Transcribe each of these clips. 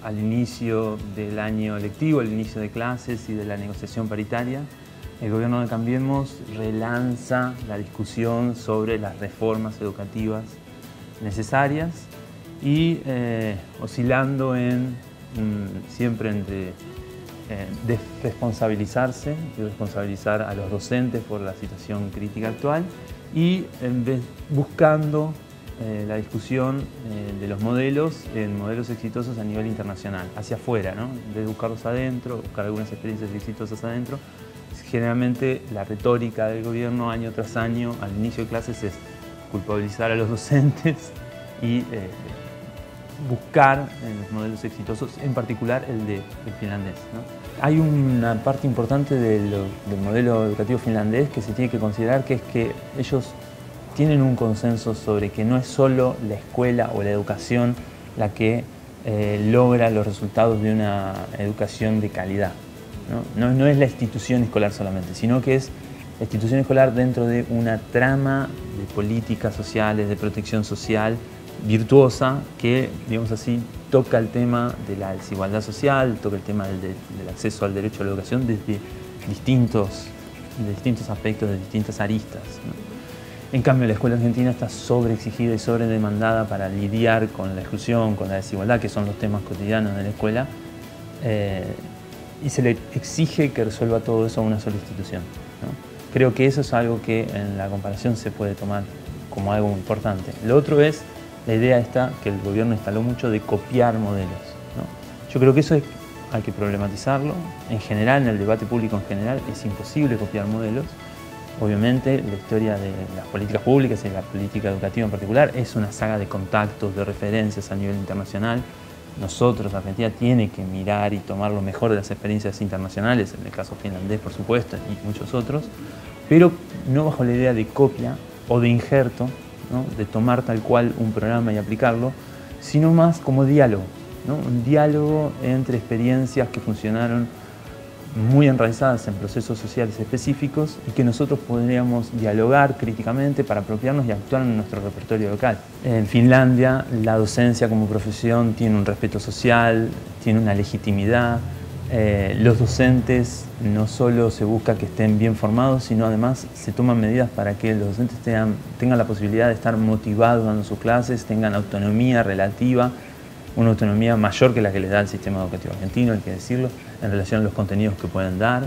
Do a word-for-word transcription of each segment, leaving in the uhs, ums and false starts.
al inicio del año lectivo, al inicio de clases y de la negociación paritaria, el gobierno de Cambiemos relanza la discusión sobre las reformas educativas necesarias y eh, oscilando en, mm, siempre entre eh, desresponsabilizarse y responsabilizar a los docentes por la situación crítica actual y en vez, buscando eh, la discusión eh, de los modelos en modelos exitosos a nivel internacional, hacia afuera, ¿no? En vez de buscarlos adentro, buscar algunas experiencias exitosas adentro. Generalmente la retórica del gobierno año tras año al inicio de clases es culpabilizar a los docentes y eh, buscar en los modelos exitosos, en particular el de el finlandés, ¿no? Hay una parte importante del, del modelo educativo finlandés que se tiene que considerar, que es que ellos tienen un consenso sobre que no es solo la escuela o la educación la que eh, logra los resultados de una educación de calidad. ¿No? No, no es la institución escolar solamente, sino que es la institución escolar dentro de una trama de políticas sociales, de protección social virtuosa que, digamos así, toca el tema de la desigualdad social, toca el tema del, del acceso al derecho a la educación desde distintos, de distintos aspectos, de distintas aristas, ¿no? En cambio, la escuela argentina está sobreexigida y sobredemandada para lidiar con la exclusión, con la desigualdad, que son los temas cotidianos de la escuela. Eh, y se le exige que resuelva todo eso a una sola institución, ¿no? Creo que eso es algo que en la comparación se puede tomar como algo muy importante. Lo otro es la idea esta que el gobierno instaló mucho de copiar modelos, ¿no? Yo creo que eso es, hay que problematizarlo. En general, en el debate público en general, es imposible copiar modelos. Obviamente, la historia de las políticas públicas y la política educativa en particular es una saga de contactos, de referencias a nivel internacional. Nosotros, Argentina, tiene que mirar y tomar lo mejor de las experiencias internacionales, en el caso finlandés, por supuesto, y muchos otros, pero no bajo la idea de copia o de injerto, ¿no? De tomar tal cual un programa y aplicarlo, sino más como diálogo, ¿no? Un diálogo entre experiencias que funcionaron muy enraizadas en procesos sociales específicos y que nosotros podríamos dialogar críticamente para apropiarnos y actuar en nuestro repertorio local. En Finlandia, la docencia como profesión tiene un respeto social, tiene una legitimidad. Eh, los docentes no solo se busca que estén bien formados, sino además se toman medidas para que los docentes tengan, tengan la posibilidad de estar motivados dando sus clases, tengan autonomía relativa, una autonomía mayor que la que les da el sistema educativo argentino, hay que decirlo, en relación a los contenidos que pueden dar.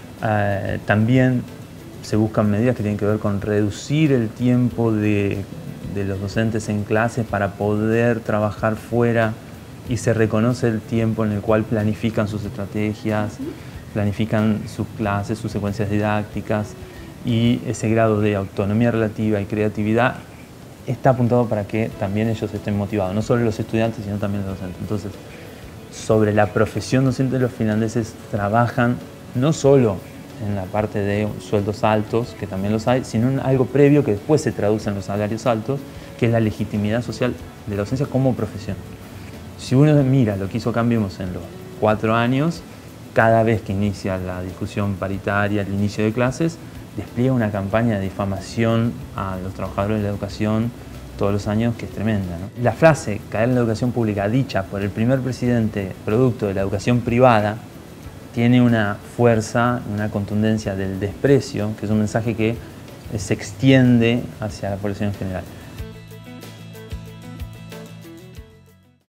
Eh, también se buscan medidas que tienen que ver con reducir el tiempo de, de los docentes en clases para poder trabajar fuera y se reconoce el tiempo en el cual planifican sus estrategias, planifican sus clases, sus secuencias didácticas, y ese grado de autonomía relativa y creatividad está apuntado para que también ellos estén motivados, no solo los estudiantes, sino también los docentes. Entonces, sobre la profesión docente, los finlandeses trabajan no solo en la parte de sueldos altos, que también los hay, sino en algo previo que después se traduce en los salarios altos, que es la legitimidad social de la docencia como profesión. Si uno mira lo que hizo Cambiemos en los cuatro años, cada vez que inicia la discusión paritaria, el inicio de clases, despliega una campaña de difamación a los trabajadores de la educación todos los años que es tremenda, ¿no? La frase "caer en la educación pública", dicha por el primer presidente producto de la educación privada, tiene una fuerza, una contundencia del desprecio, que es un mensaje que se extiende hacia la población en general.